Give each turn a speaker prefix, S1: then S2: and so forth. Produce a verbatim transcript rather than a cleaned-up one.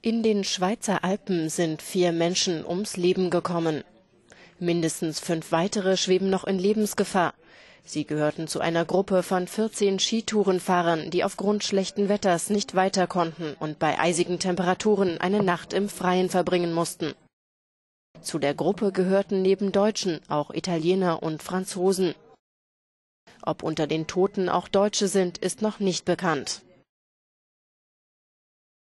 S1: In den Schweizer Alpen sind vier Menschen ums Leben gekommen. Mindestens fünf weitere schweben noch in Lebensgefahr. Sie gehörten zu einer Gruppe von vierzehn Skitourenfahrern, die aufgrund schlechten Wetters nicht weiter konnten und bei eisigen Temperaturen eine Nacht im Freien verbringen mussten. Zu der Gruppe gehörten neben Deutschen auch Italiener und Franzosen. Ob unter den Toten auch Deutsche sind, ist noch nicht bekannt.